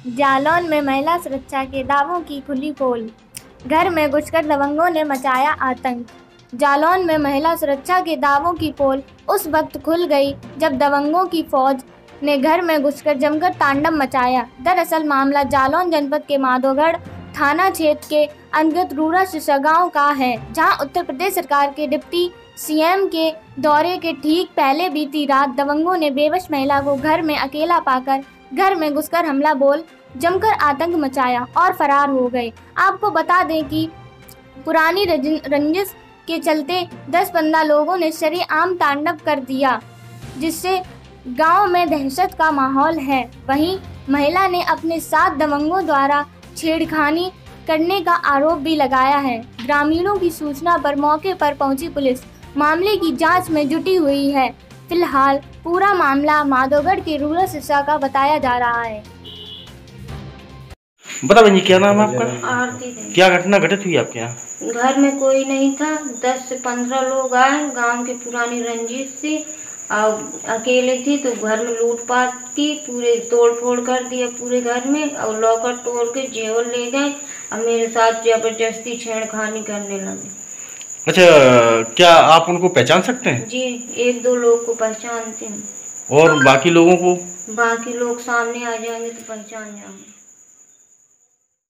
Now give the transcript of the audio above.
जालौन में महिला सुरक्षा के दावों की खुली पोल। घर में घुसकर दबंगों ने मचाया आतंक। जालौन में महिला सुरक्षा के दावों की पोल उस वक्त खुल गई जब दबंगों की फौज ने घर में घुसकर जमकर तांडव मचाया। दरअसल मामला जालौन जनपद के माधोगढ़ थाना क्षेत्र के अंतर्गत रूरा सिरसा गांव का है, जहां उत्तर प्रदेश सरकार के डिप्टी सीएम के दौरे के ठीक पहले बीती रात दबंगों ने बेबस महिला को घर में अकेला पाकर घर में घुसकर हमला बोल जमकर आतंक मचाया और फरार हो गए। आपको बता दें कि पुरानी रंजिश के चलते 10-15 लोगों ने शरेआम तांडव कर दिया, जिससे गांव में दहशत का माहौल है। वहीं महिला ने अपने साथ दबंगों द्वारा छेड़खानी करने का आरोप भी लगाया है। ग्रामीणों की सूचना पर मौके पर पहुंची पुलिस मामले की जांच में जुटी हुई है। फिलहाल पूरा मामला माधोगढ़ के रूरल सिरसा का बताया जा रहा है। बता बहन जी, क्या नाम है आपका? आरती। क्या घटना घटित हुई आपके यहाँ? घर में कोई नहीं था, 10 से 15 लोग आए, गांव की पुरानी रंजिश थी और अकेले थी तो घर में लूटपाट की, पूरे तोड़ फोड़ कर दिया पूरे घर में और लॉकर तोड़ के जेवर ले गए और मेरे साथ जबरदस्ती छेड़खानी करने लगे। अच्छा, क्या आप उनको पहचान सकते हैं? जी, 1-2 लोग को पहचानती हूँ। और बाकी लोगों को? बाकी लोग सामने आ जाएंगे तो पहचान जाएंगे।